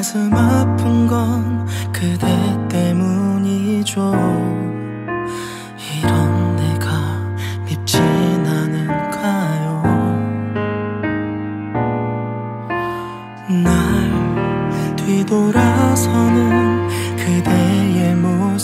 가슴 아픈 건 그대 때문이죠. 이런 내가 밉진 않은가요? 날 뒤돌아서는 그대의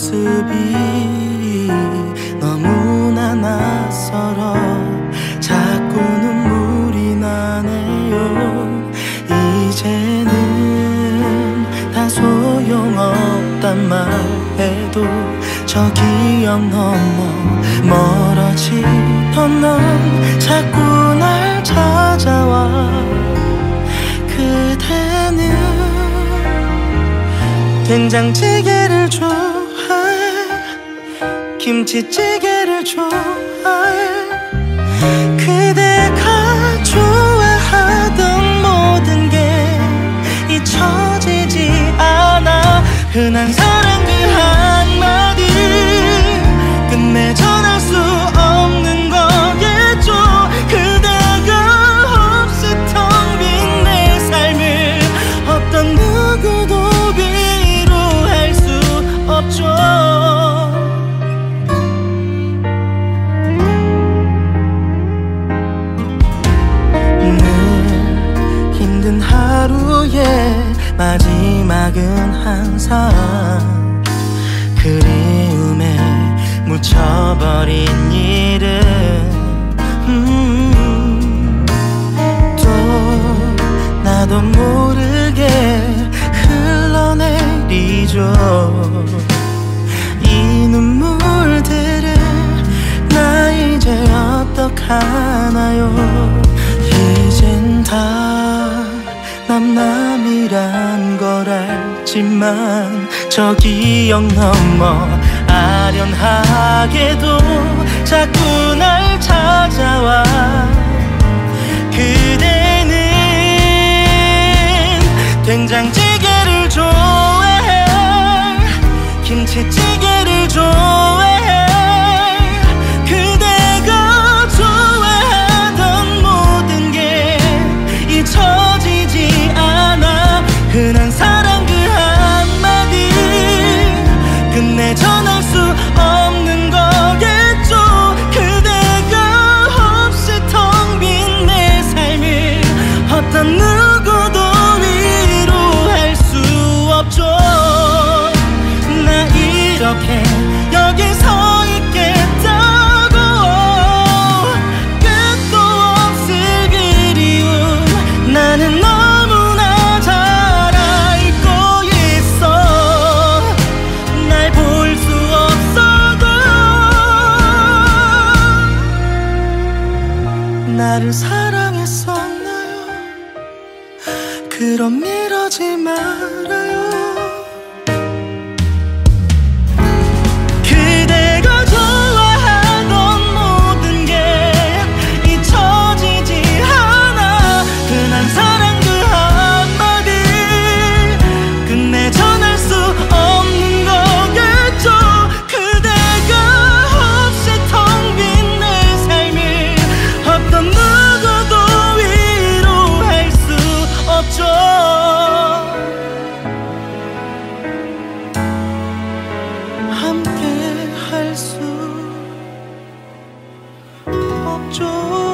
모습이 너무나 낯설어 자꾸 눈물이 나네요. 이제는 다 소용없단 말해도 저 기억 넘어 멀어지던 넌 자꾸 날 찾아와. 그대는 된장찌개를 좋아해, 김치찌개를 좋아해. 그대가 좋아하던 모든 게 잊혀지지 않아. 흔한 사랑 그 한마디 끝내 전할 수 없는 거겠죠. 그대가 없이 텅 빈 내 삶을 어떤 누구도 위로할 수 없죠. 하루의 마지막은 항상 그리움에 묻혀버린 일은 또 나도 모르게 흘러내리죠. 이 눈물들을 나 이제 어떡하나요? 이젠 다 남남이란 걸 알지만 저 기억 넘어 아련하게도 자꾸 날 찾아와. 그대는 된장찌개를 좋아해, 김치찌개를 좋아해. 그대가 좋아하던 모든 게 잊혀지지 않아. 흔한 사랑 그 한마디 끝내 전할 수 없는 거겠죠. 그대가 없이 텅 빈 내 삶을 어떤 누구도 위로할 수 없죠. 나 이렇게 여기 서 있겠다고 끝도 없을 그리움 나는 너무나 잘 알고 있어. 날 볼 수 없어도 나를 사랑했었나요? 그럼 이러지 말아요. 그대가 좋아하던 모든 게 잊혀지지 않아. 흔한 사랑 그 한마디 끝내 전할 수 없는 거겠죠. 그대가 없이 텅 빈 내 삶을 어떤 누구도 위로할 수 없죠. 함께 할 수 없죠.